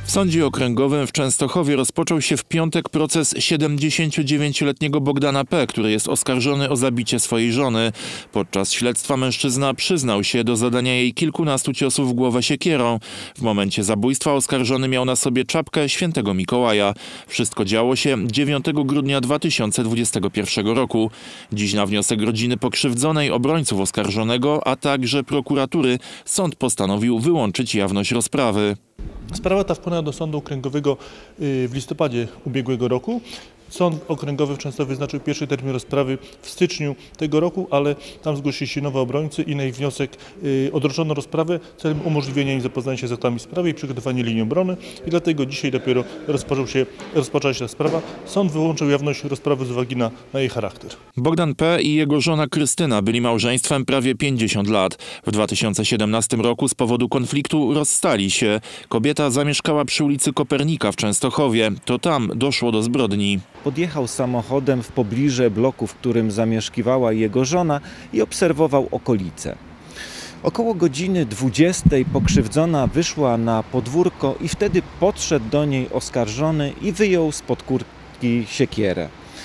W Sądzie Okręgowym w Częstochowie rozpoczął się w piątek proces 79-letniego Bogdana P., który jest oskarżony o zabicie swojej żony. Podczas śledztwa mężczyzna przyznał się do zadania jej kilkunastu ciosów w głowę siekierą. W momencie zabójstwa oskarżony miał na sobie czapkę świętego Mikołaja. Wszystko działo się 9 grudnia 2021 roku. Dziś na wniosek rodziny pokrzywdzonej, obrońców oskarżonego, a także prokuratury sąd postanowił wyłączyć jawność rozprawy. Sprawa ta wpłynęła do Sądu Okręgowego w listopadzie ubiegłego roku. Sąd Okręgowy w Częstochowie wyznaczył pierwszy termin rozprawy w styczniu tego roku, ale tam zgłosili się nowi obrońcy i na ich wniosek odroczono rozprawę celem umożliwienia im zapoznania się z aktami sprawy i przygotowania linii obrony. I dlatego dzisiaj dopiero rozpoczęła się ta sprawa. Sąd wyłączył jawność rozprawy z uwagi na jej charakter. Bogdan P. i jego żona Krystyna byli małżeństwem prawie 50 lat. W 2017 roku z powodu konfliktu rozstali się. Kobieta zamieszkała przy ulicy Kopernika w Częstochowie. To tam doszło do zbrodni. Podjechał samochodem w pobliże bloku, w którym zamieszkiwała jego żona i obserwował okolice. Około godziny 20 pokrzywdzona wyszła na podwórko i wtedy podszedł do niej oskarżony i wyjął spod kurtki siekierę.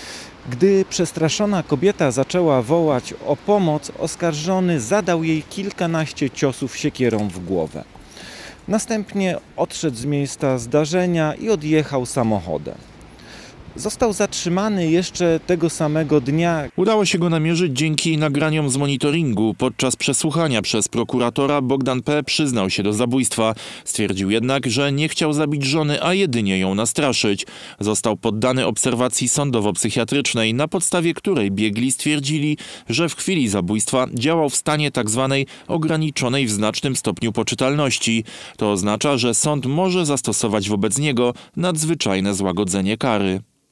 Gdy przestraszona kobieta zaczęła wołać o pomoc, oskarżony zadał jej kilkanaście ciosów siekierą w głowę. Następnie odszedł z miejsca zdarzenia i odjechał samochodem. Został zatrzymany jeszcze tego samego dnia. Udało się go namierzyć dzięki nagraniom z monitoringu. Podczas przesłuchania przez prokuratora Bogdan P. przyznał się do zabójstwa. Stwierdził jednak, że nie chciał zabić żony, a jedynie ją nastraszyć. Został poddany obserwacji sądowo-psychiatrycznej, na podstawie której biegli stwierdzili, że w chwili zabójstwa działał w stanie tzw. ograniczonej w znacznym stopniu poczytalności. To oznacza, że sąd może zastosować wobec niego nadzwyczajne złagodzenie kary.